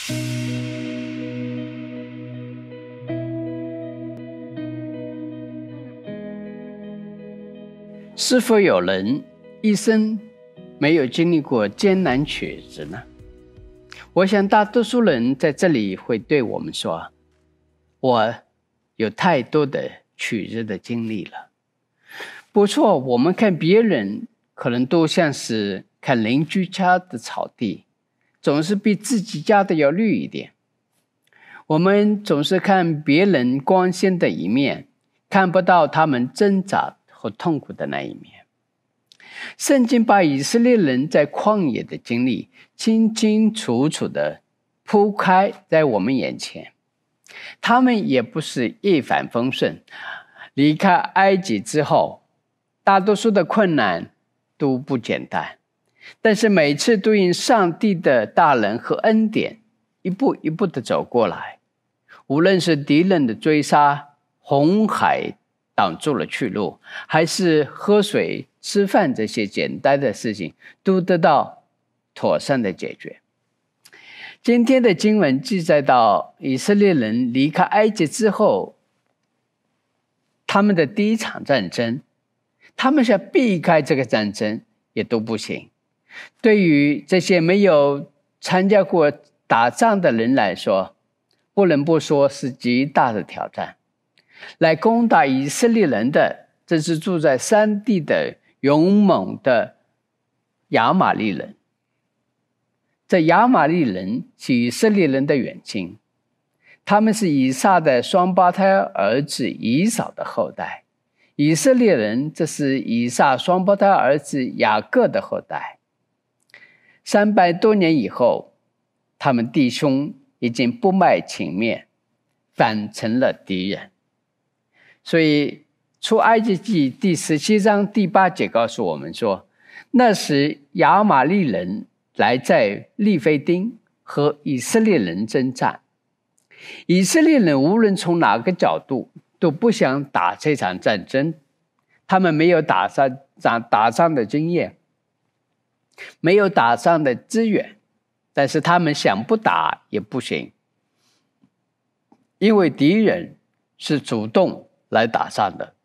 是否有人一生没有经历过艰难曲折呢？我想大多数人在这里会对我们说，我有太多的曲折的经历了。不错，我们看别人可能都像是看邻居家的草地，总是比自己家的要绿一点。我们总是看别人光鲜的一面，看不到他们挣扎和痛苦的那一面。圣经把以色列人在旷野的经历清清楚楚地铺开在我们眼前。他们也不是一帆风顺，离开埃及之后，大多数的困难都不简单，但是每次都因上帝的大能和恩典一步一步地走过来。无论是敌人的追杀，红海挡住了去路，还是喝水吃饭这些简单的事情都得到妥善的解决。今天的经文记载到以色列人离开埃及之后，他们的第一场战争，他们想避开这个战争也都不行。对于这些没有参加过打仗的人来说，不能不说是极大的挑战。来攻打以色列人的，这是住在山地的勇猛的亚玛力人。这亚玛力人是以色列人的远亲，他们是以撒的双胞胎儿子以扫的后代。以色列人这是以撒双胞胎儿子雅各的后代。300多年以后，他们弟兄已经不卖情面，反成了敌人。所以出埃及记第17章第8节告诉我们说，那时亚玛力人来在利非丁和以色列人征战。以色列人无论从哪个角度都不想打这场战争，他们没有打仗的经验，没有打仗的资源，但是他们想不打也不行，因为敌人是主动来打仗的，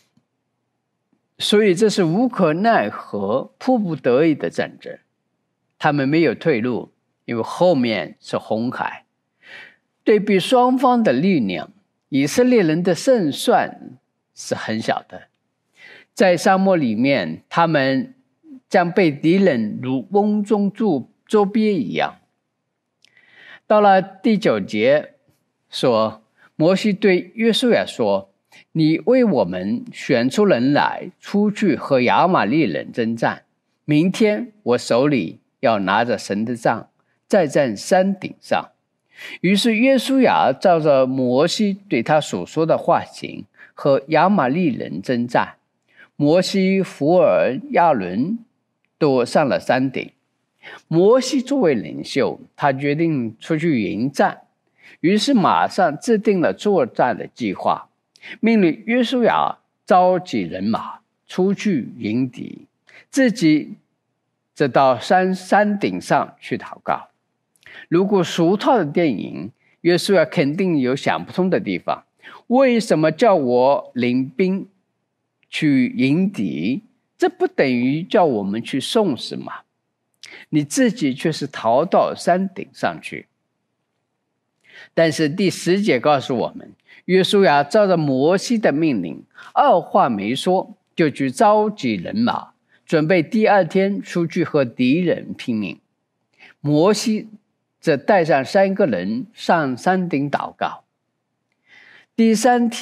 所以这是无可奈何、迫不得已的战争。他们没有退路，因为后面是红海。对比双方的力量，以色列人的胜算是很小的。在沙漠里面，他们将被敌人如瓮中捉鳖一样。到了第9节说，摩西对约书亚说，你为我们选出人来，出去和亚玛力人征战。明天我手里要拿着神的杖，再站山顶上。于是约书亚照着摩西对他所说的话行，和亚玛力人征战。摩西、弗尔、亚伦都上了山顶。摩西作为领袖，他决定出去迎战，于是马上制定了作战的计划，命令约书亚召集人马出去迎敌，自己则到山顶上去祷告。如果俗套的电影，约书亚肯定有想不通的地方。为什么叫我领兵去迎敌？这不等于叫我们去送死吗？你自己却是逃到山顶上去。但是第10节告诉我们，约书亚照着摩西的命令，二话没说就去召集人马，准备第2天出去和敌人拼命。摩西则带上3个人上山顶祷告。第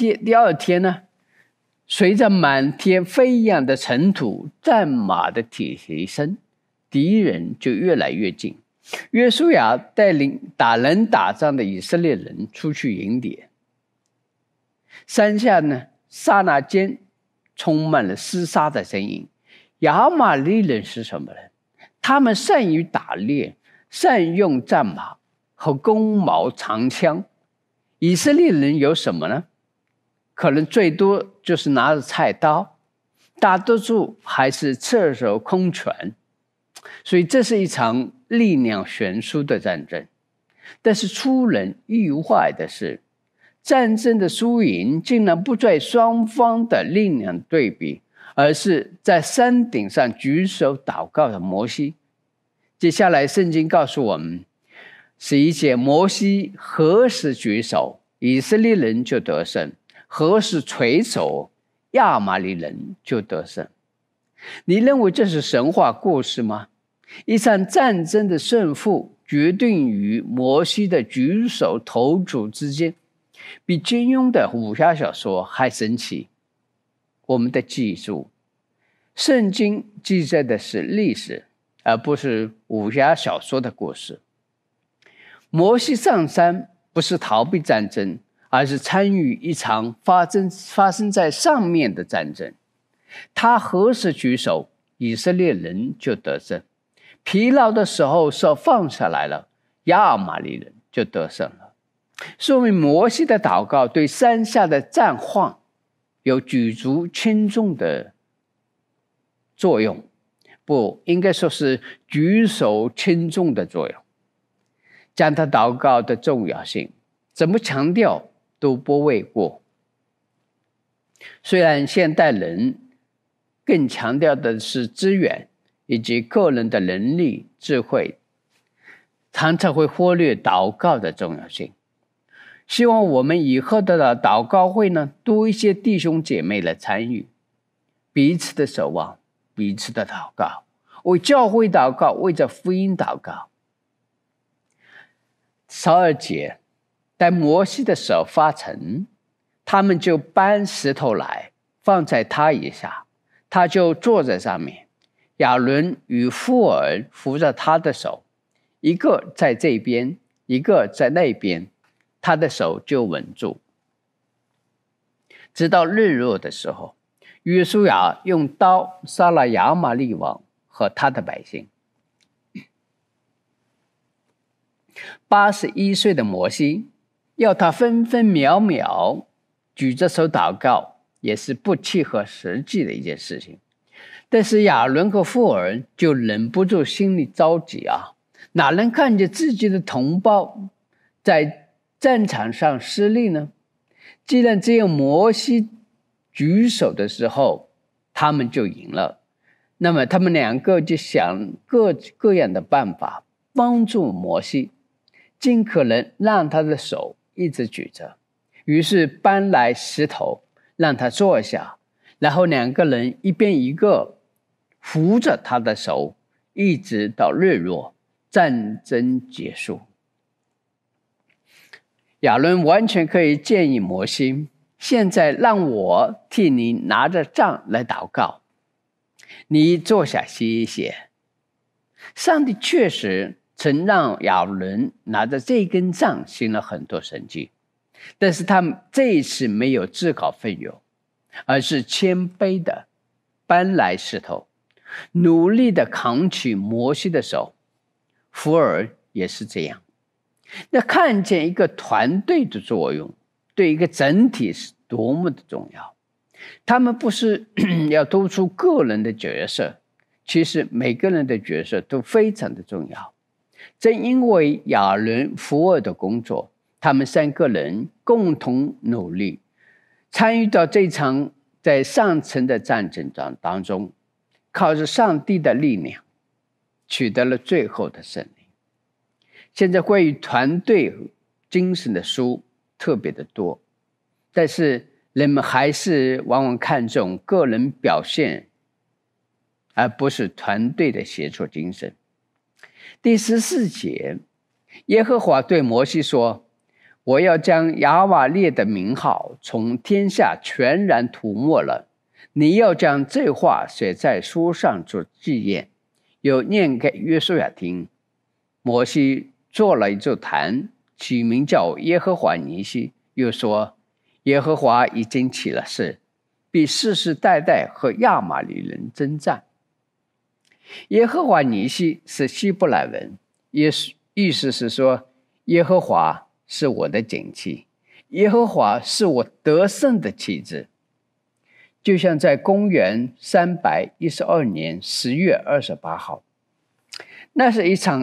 2天呢，随着满天飞扬的尘土、战马的蹄声，敌人就越来越近。约书亚带领打仗的以色列人出去迎敌。山下呢，刹那间充满了厮杀的声音。亚玛力人是什么人？他们善于打猎，善用战马和弓矛长枪。以色列人有什么呢？可能最多就是拿着菜刀，大多数还是赤手空拳。所以这是一场力量悬殊的战争。 但是出人意外的是，战争的输赢竟然不在双方的力量对比，而是在山顶上举手祷告的摩西。接下来圣经告诉我们11节，摩西何时举手，以色列人就得胜；何时垂手，亚玛力人就得胜。你认为这是神话故事吗？一场战争的胜负决定于摩西的举手投足之间，比金庸的武侠小说还神奇。我们得记住，圣经记载的是历史，而不是武侠小说的故事。摩西上山不是逃避战争，而是参与一场发生在上面的战争。他何时举手，以色列人就得胜；疲劳的时候手放下来了，亚玛力人就得胜了。说明摩西的祷告对山下的战况有举足轻重的作用，不应该说是举手轻重的作用。将他祷告的重要性怎么强调都不为过。虽然现代人更强调的是资源以及个人的能力智慧，常常会忽略祷告的重要性。希望我们以后的祷告会呢，多一些弟兄姐妹来参与，彼此的守望，彼此的祷告，为教会祷告，为着福音祷告。12节，待摩西的手发沉，他们就搬石头来放在他以下，他就坐在上面。亚伦与富尔扶着他的手，一个在这边，一个在那边，他的手就稳住。直到日落的时候，约书亚用刀杀了亚玛力王和他的百姓。81岁的摩西要他分分秒秒举着手祷告，也是不切合实际的一件事情。但是亚伦和富尔就忍不住心里着急啊，哪能看见自己的同胞在战场上失利呢？既然只有摩西举手的时候他们就赢了，那么他们两个就想各样的办法帮助摩西，尽可能让他的手一直举着。于是搬来石头让他坐下，然后两个人一边一个扶着他的手，一直到日落，战争结束。亚伦完全可以建议摩西，现在让我替你拿着杖来祷告，你坐下歇一歇。上帝确实曾让亚伦拿着这根杖行了很多神迹，但是他这一次没有自告奋勇，而是谦卑的搬来石头，努力的扛起摩西的手。福尔也是这样。那看见一个团队的作用对一个整体是多么的重要。他们不是要突出个人的角色，其实每个人的角色都非常的重要。正因为亚伦、福尔的工作，他们三个人共同努力，参与到这场在上层的战争当中，靠着上帝的力量取得了最后的胜利。现在关于团队精神的书特别的多，但是人们还是往往看重个人表现，而不是团队的协作精神。第14节，耶和华对摩西说，我要将亚玛力的名号从天下全然涂抹了，你要将这话写在书上做纪念，又念给约书亚听。摩西做了一座坛，起名叫耶和华尼西，又说，耶和华已经起了誓，必世世代代和亚玛力人征战。耶和华尼西是希伯来文，意思是说，耶和华是我的旌旗，耶和华是我得胜的旗帜。就像在公元312年10月28号，那是一场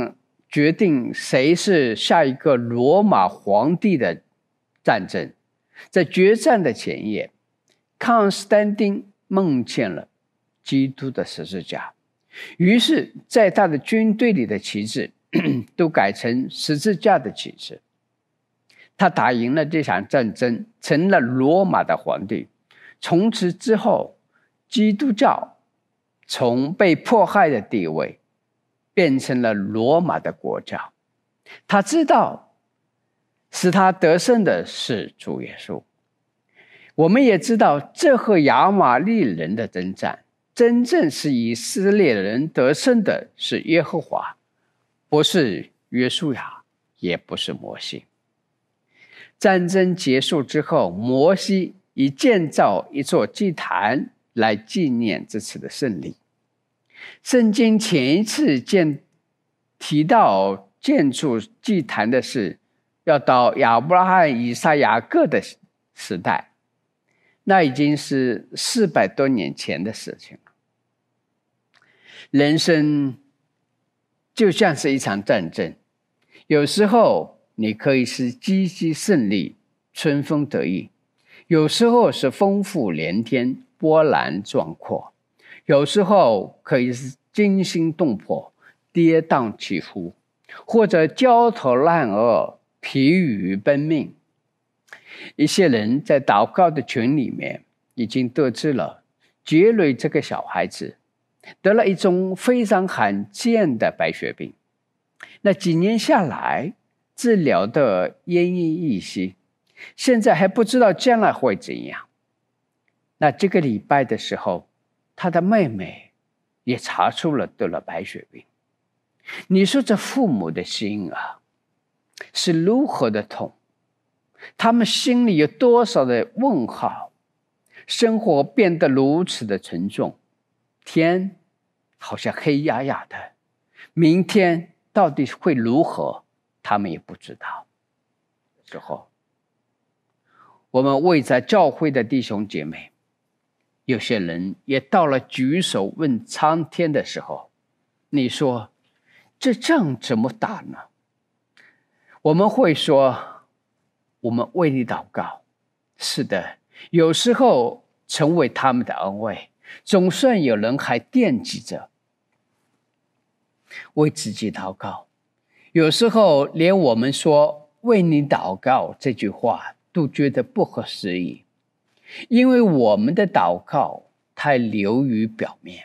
决定谁是下一个罗马皇帝的战争。在决战的前夜，康斯坦丁梦见了基督的十字架，于是在他的军队里的旗帜都改成十字架的旗帜。他打赢了这场战争，成了罗马的皇帝。从此之后，基督教从被迫害的地位变成了罗马的国教。他知道使他得胜的是主耶稣。我们也知道，这和亚玛力人的征战，真正是以色列人得胜的是耶和华，不是约书亚，也不是摩西。战争结束之后，摩西以建造一座祭坛来纪念这次的胜利。圣经前一次提到建筑祭坛的事，要到亚伯拉罕、以撒、雅各的时代，那已经是400多年前的事情了。人生就像是一场战争，有时候你可以是积极胜利，春风得意；有时候是丰富连天，波澜壮阔；有时候可以是惊心动魄，跌宕起伏，或者焦头烂额，疲于奔命。一些人在祷告的群里面已经得知了，杰瑞这个小孩子得了一种非常罕见的白血病。那几年下来，治疗的奄奄一息，现在还不知道将来会怎样。那这个礼拜的时候，他的妹妹也查出了得了白血病。你说这父母的心啊，是如何的痛？他们心里有多少的问号？生活变得如此的沉重，天好像黑压压的，明天到底会如何，他们也不知道。之后，我们为在教会的弟兄姐妹，有些人也到了举手问苍天的时候，你说这仗怎么打呢？我们会说，我们为你祷告。是的，有时候成为他们的安慰，总算有人还惦记着为自己祷告。有时候连我们说为你祷告这句话都觉得不合时宜，因为我们的祷告太流于表面。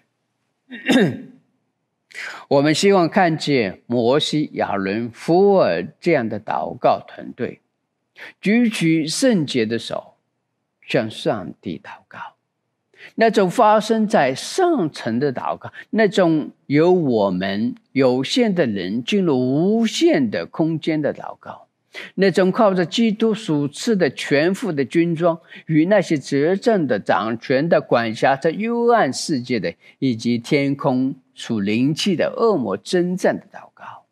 我们希望看见摩西、亚伦、福尔这样的祷告团队，举起圣洁的手，向上帝祷告。那种发生在上层的祷告，那种由我们有限的人进入无限的空间的祷告，那种靠着基督所赐的全副的军装，与那些执政的、掌权的、管辖着幽暗世界的，以及天空属灵气的恶魔征战的祷告。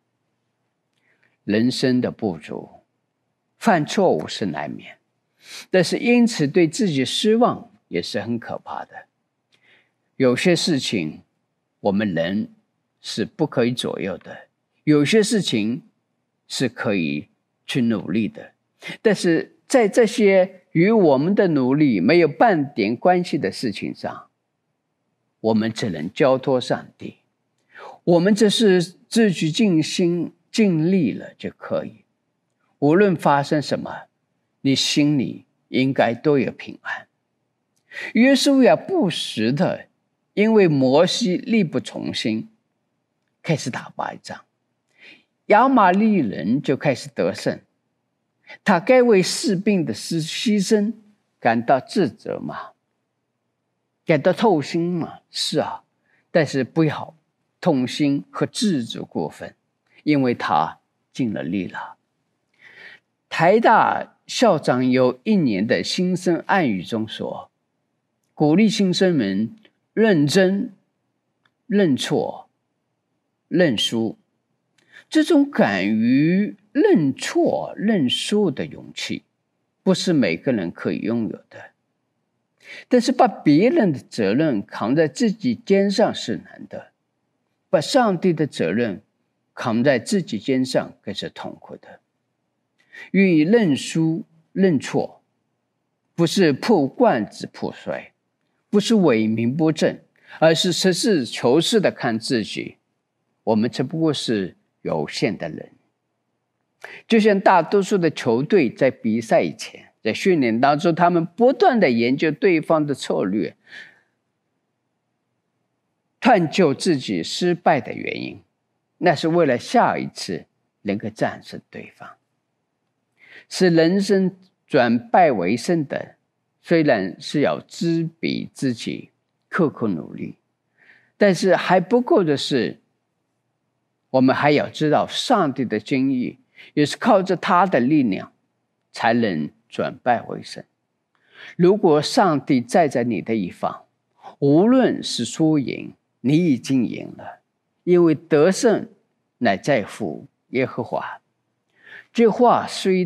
人生的不足，犯错误是难免，但是因此对自己失望也是很可怕的。有些事情我们人是不可以左右的，有些事情是可以去努力的，但是在这些与我们的努力没有半点关系的事情上，我们只能交托上帝。我们只是自己尽心尽力了就可以。无论发生什么，你心里应该都有平安。约书亚不时的因为摩西力不从心，开始打败仗，亚玛力人就开始得胜。他该为士兵的牺牲感到自责吗？感到痛心吗？是啊，但是不要痛心和自责过分，因为他尽了力了。台大校长有1年的新生暗语中说，鼓励新生们认真、认错、认输。这种敢于认错、认输的勇气，不是每个人可以拥有的。但是把别人的责任扛在自己肩上是难的，把上帝的责任扛在自己肩上更是痛苦的。愿意认输认错，不是破罐子破摔，不是伪名不正，而是实事求是的看自己，我们只不过是有限的人。就像大多数的球队在比赛以前，在训练当中，他们不断的研究对方的策略，探究自己失败的原因，那是为了下一次能够战胜对方。使人生转败为胜的，虽然是要知彼知己，刻苦努力，但是还不够的是，我们还要知道上帝的心意，也是靠着他的力量才能转败为胜。如果上帝站在你的一方，无论是输赢，你已经赢了，因为得胜乃在乎耶和华。这话虽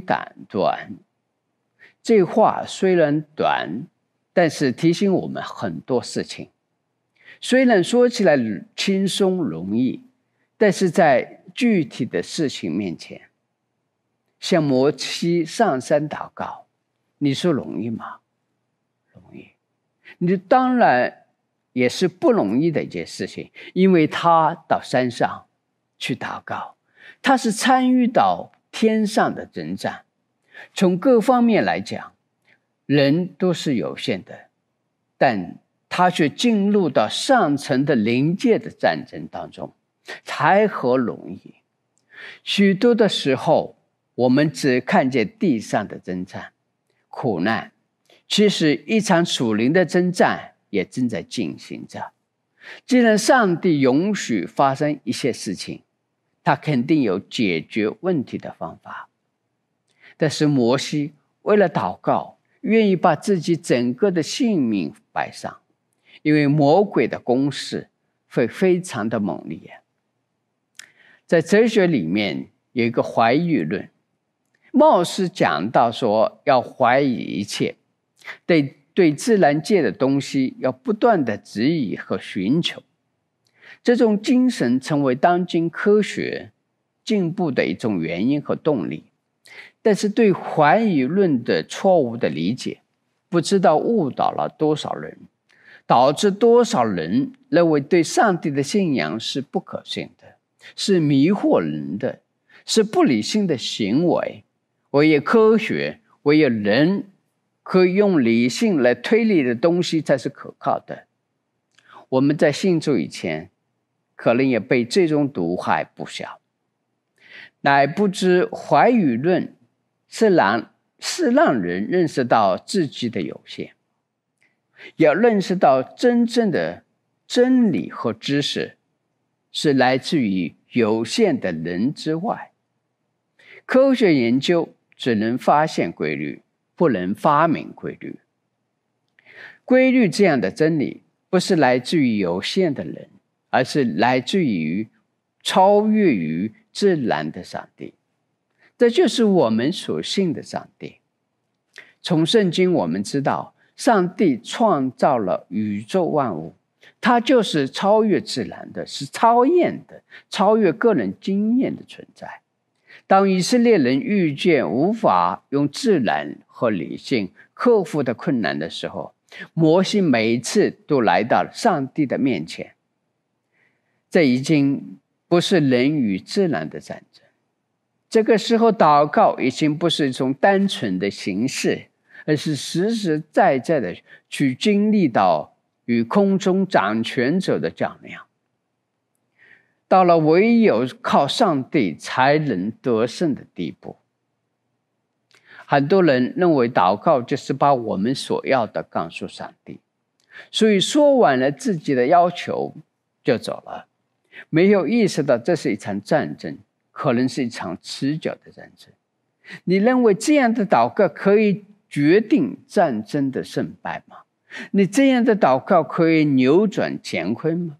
然短，但是提醒我们很多事情。虽然说起来轻松容易，但是在具体的事情面前，像摩西上山祷告，你说容易吗？容易。你当然也是不容易的一件事情，因为他到山上去祷告，他是参与到天上的征战。从各方面来讲，人都是有限的，但他却进入到上层的灵界的战争当中，才何容易。许多的时候，我们只看见地上的征战苦难，其实一场属灵的征战也正在进行着。既然上帝允许发生一些事情，他肯定有解决问题的方法。但是摩西为了祷告，愿意把自己整个的性命摆上，因为魔鬼的攻势会非常的猛烈。在哲学里面有一个怀疑论，貌似讲到说要怀疑一切，对自然界的东西要不断的质疑和寻求。这种精神成为当今科学进步的一种原因和动力。但是对怀疑论的错误的理解，不知道误导了多少人，导致多少人认为对上帝的信仰是不可信的，是迷惑人的，是不理性的行为。唯有科学，唯有人可以用理性来推理的东西才是可靠的。我们在信主以前，可能也被这种毒害不小，乃不知怀疑论是让人认识到自己的有限，要认识到真正的真理和知识是来自于有限的人之外。科学研究只能发现规律，不能发明规律。规律这样的真理不是来自于有限的人，而是来自于超越于自然的上帝。这就是我们所信的上帝。从圣经我们知道，上帝创造了宇宙万物，他就是超越自然的，是超验的，超越个人经验的存在。当以色列人遇见无法用自然和理性克服的困难的时候，摩西每一次都来到上帝的面前。这已经不是人与自然的战争，这个时候祷告已经不是一种单纯的形式，而是实实在在的去经历到与空中掌权者的较量，到了唯有靠上帝才能得胜的地步。很多人认为祷告就是把我们所要的告诉上帝，所以说完了自己的要求就走了，没有意识到这是一场战争，可能是一场持久的战争。你认为这样的祷告可以决定战争的胜败吗？你这样的祷告可以扭转乾坤吗？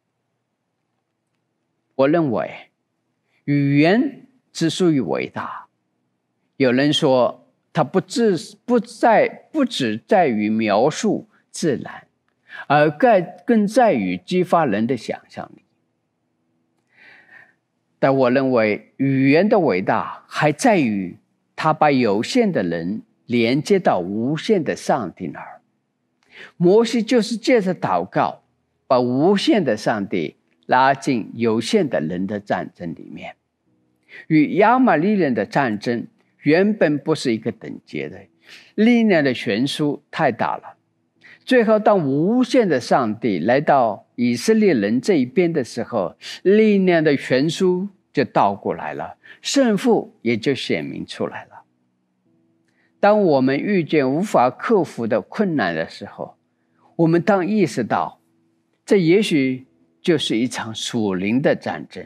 我认为语言之所以伟大，有人说它不只在于描述自然，而更在于激发人的想象力。 但我认为语言的伟大还在于它把有限的人连接到无限的上帝那儿。摩西就是借着祷告，把无限的上帝拉进有限的人的战争里面。与亚玛力人的战争原本不是一个等级的，力量的悬殊太大了。最后当无限的上帝来到以色列人这一边的时候，力量的悬殊就倒过来了，胜负也就显明出来了。当我们遇见无法克服的困难的时候，我们当意识到，这也许就是一场属灵的战争。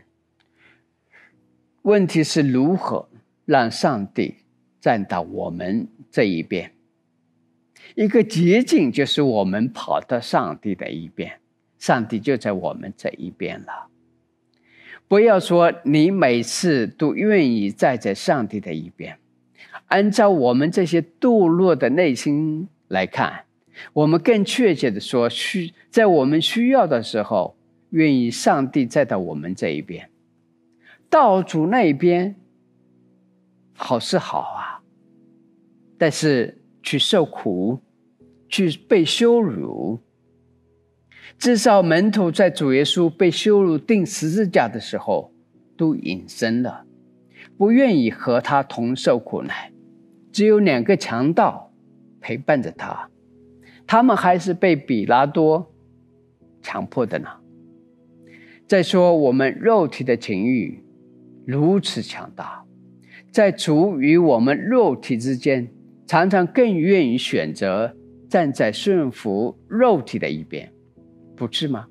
问题是如何让上帝站到我们这一边。一个捷径就是我们跑到上帝的一边，上帝就在我们这一边了。不要说你每次都愿意站在上帝的一边，按照我们这些堕落的内心来看，我们更确切的说，在我们需要的时候，愿意上帝站到我们这一边。到主那边好是好啊，但是去受苦，去被羞辱，至少门徒在主耶稣被羞辱钉十字架的时候都隐身了，不愿意和他同受苦难，只有2个强盗陪伴着他，他们还是被比拉多强迫的呢。再说我们肉体的情欲如此强大，在主与我们肉体之间，常常更愿意选择站在顺服肉体的一边，不是吗？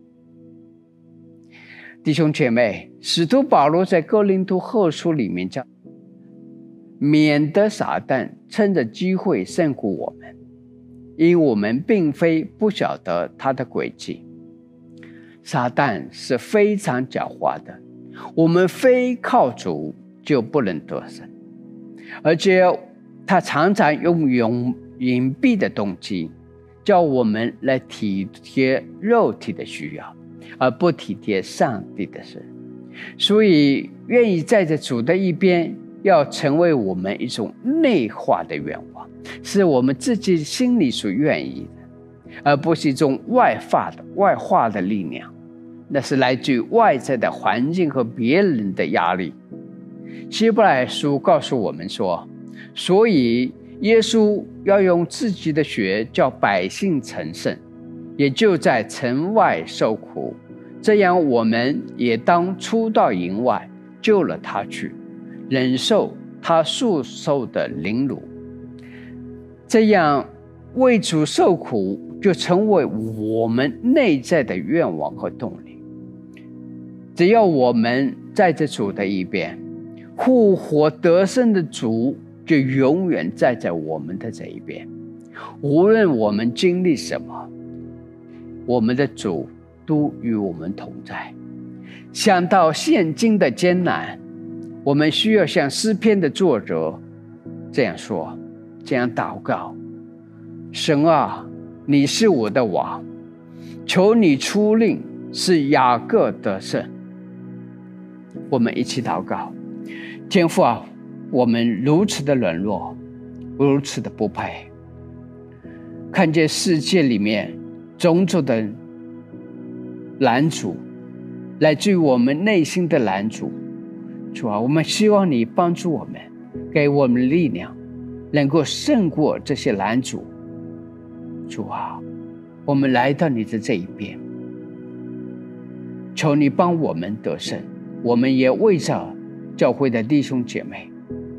弟兄姐妹，使徒保罗在哥林多后书里面讲，免得撒旦趁着机会胜过我们，因我们并非不晓得他的诡计。撒旦是非常狡猾的，我们非靠主就不能得胜，而且他常常用隐蔽的动机，叫我们来体贴肉体的需要，而不体贴上帝的事。所以愿意站在主的一边，要成为我们一种内化的愿望，是我们自己心里所愿意的，而不是一种外化的力量，那是来自于外在的环境和别人的压力。希伯来书告诉我们说，所以耶稣要用自己的血叫百姓成圣，也就在城外受苦，这样我们也当出到营外，救了他去，忍受他所受的凌辱。这样为主受苦就成为我们内在的愿望和动力。只要我们在这主的一边，复活得胜的主就永远站在我们的这一边。无论我们经历什么，我们的主都与我们同在。想到现今的艰难，我们需要像诗篇的作者这样说，这样祷告：神啊，你是我的王，求你出令使雅各得胜。我们一起祷告。天父啊，我们如此的软弱，如此的不配，看见世界里面种种的拦阻，来自于我们内心的拦阻。主啊，我们希望你帮助我们，给我们力量，能够胜过这些拦阻。主啊，我们来到你的这一边，求你帮我们得胜。我们也为着教会的弟兄姐妹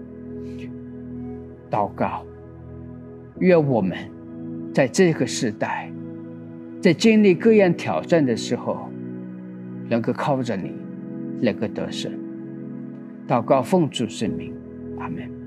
祷告，愿我们在这个时代，在经历各样挑战的时候，能够靠着你，能够得胜。祷告奉主圣名，阿们。